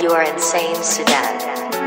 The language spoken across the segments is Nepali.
You are insane, Sudan.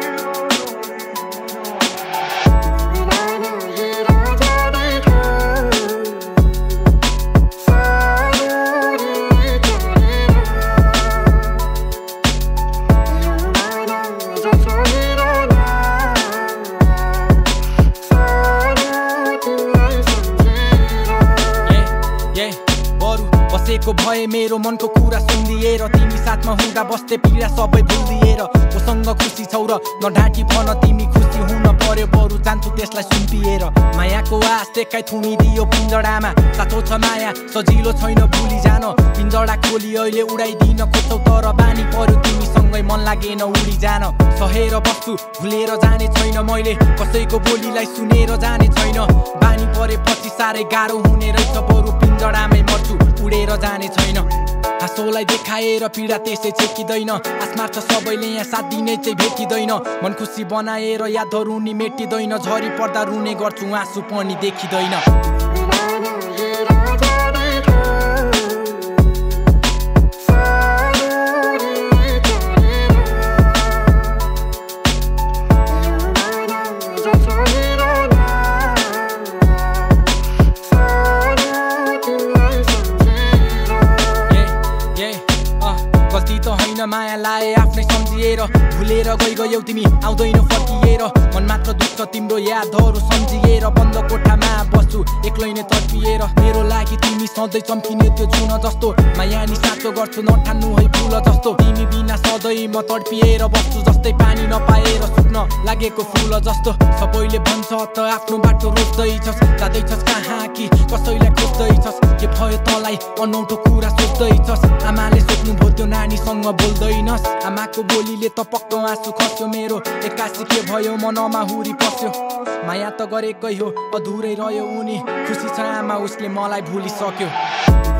बसेको भए मेरो मनको कुरा सुनिदिएर तिमी साथमा हुँदा बस्दै पीडा सबै भुलिदिएर कोसँग खुसी छौ र नढाँटी भन तिमी खुसी हुन पर्यो बरु जान्छु त्यसलाई सुम्पिएर मायाको आस देखाइ थुनिदियो पिञ्जडामा साँचो छ माया सजिलो छैन भुली जान पिञ्जडा खोली अहिले उडाइदिन खोज्छौ तर बानी पर्यो तिमीसँगै मन लागेन उडी जान सहेर बस्छु भुलेर जाने छैन मैले कसैको बोलीलाई सुनेर जाने छैन बानी परेपछि साह्रै गाह्रो हुने रहेछ बरु पिञ्जडामै मर्छु उडेर जाने छैन हाँसोलाई देखाएर पीडा त्यसै छेकिँदैन आसमार छ सबैले यहाँ साथ दिने चाहिँ भेटिँदैन मन खुसी बनाएर यादहरू नि मेटिँदैन झरी पर्दा रुने गर्छु आँसु पनि देखिँदैन गल्ती त होइन माया लाए आफ्नै सम्झिएर भुलेर गयौ तिमी आउँदैन फर्किएर मन मात्र दुख्छ तिम्रो यादहरू सम्झिएर बन्द कोठामा बस्छु एक्लै नै तर्पिएर मेरो लागि तिमी सधैँ चम्किने त्यो जुन जस्तो माया नि साँचो गर्छु नठान्नु है फुल जस्तो तिमी बिना सधैँ म तडपिएर बस्छु जस्तै पानी नपाएर सुक्न लागेको फुल जस्तो सबैले भन्छ त आफ्नो बाटो रोक्दैछस् जाँदैछस् कहाँ कि कसैलाई खोज्दैछस् के भयो तँलाई अनौठो कुरा सोच्दैछस् आमाले सोध्नु भो त्यो नानीसँग बोल्दैनस् आमाको बोलीले त पक्क आँसु खस्यो मेरो एक्कासी के भयो मनमा हुरी पस्यो माया त गरेकै हो अधुरै रह्यो उनी खुसी छ आमा उसले मलाई भुलिसक्यो